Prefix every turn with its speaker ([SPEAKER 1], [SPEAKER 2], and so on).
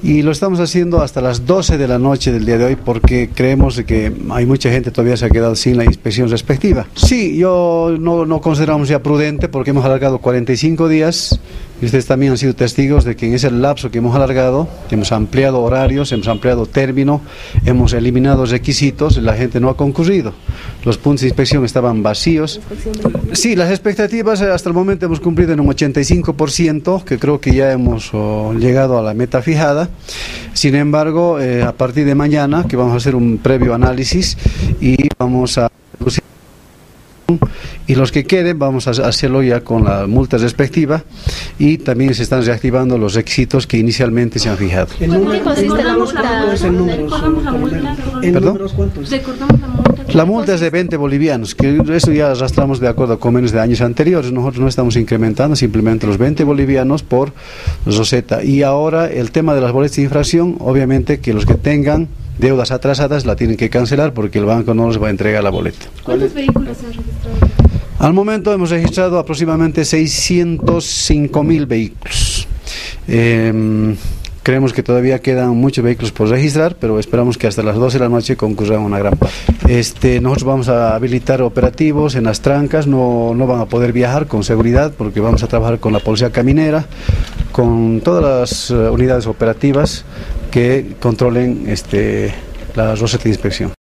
[SPEAKER 1] y lo estamos haciendo hasta las 12 de la noche del día de hoy porque creemos que hay mucha gente todavía se ha quedado sin la inspección respectiva. Sí, yo no consideramos ya prudente porque hemos alargado 45 días y ustedes también han sido testigos de que en ese lapso que hemos alargado, hemos ampliado horarios, hemos ampliado término, hemos eliminado requisitos, la gente no ha concurrido. Los puntos de inspección estaban vacíos. Sí, las expectativas hasta el momento hemos cumplido en un 85%, que creo que ya hemos llegado a la meta fijada. Sin embargo, a partir de mañana, que vamos a hacer un previo análisis y vamos a reducir, y los que queden vamos a hacerlo ya con la multa respectiva y también se están reactivando los requisitos que inicialmente se han fijado.
[SPEAKER 2] ¿En qué consiste la multa?
[SPEAKER 1] ¿Perdón? La multa es de 20 bolivianos, que eso ya arrastramos de acuerdo a convenios de años anteriores. Nosotros no estamos incrementando, simplemente los 20 bolivianos por roseta. Y ahora el tema de las boletas de infracción, obviamente que los que tengan deudas atrasadas la tienen que cancelar porque el banco no les va a entregar la boleta.
[SPEAKER 2] ¿Cuántos vehículos se han registrado?
[SPEAKER 1] Al momento hemos registrado aproximadamente 605.000 vehículos. Creemos que todavía quedan muchos vehículos por registrar, pero esperamos que hasta las 12 de la noche concurran una gran parte. Nosotros vamos a habilitar operativos en las trancas, no van a poder viajar con seguridad porque vamos a trabajar con la policía caminera, con todas las unidades operativas que controlen la roseta de inspección.